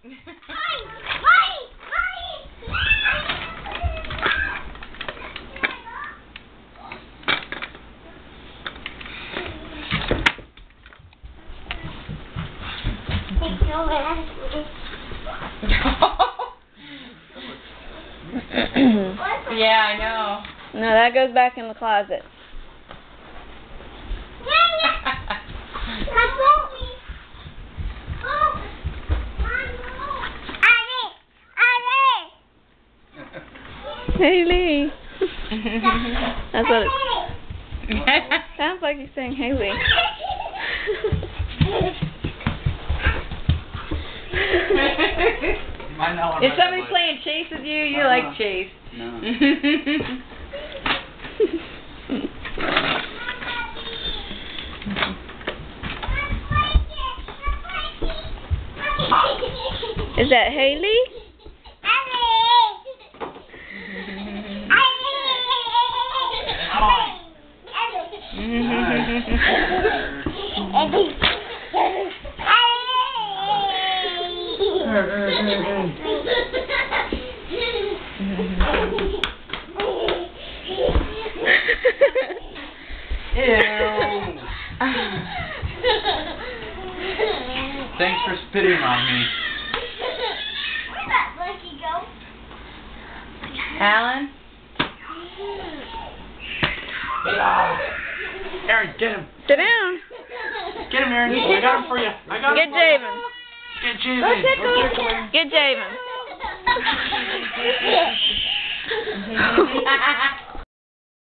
Yeah, I know. No, that goes back in the closet. Hailey. That's what it sounds like. You're saying Hailey. If somebody's playing chase with you, you like chase. No. Is that Hailey? Thanks for spitting on me. Where'd that monkey go? Alan? Aaron, get him. Sit down. Get him, Aaron. I got him for you. I got Get him for you. Javen. Get Javen. Get Javen.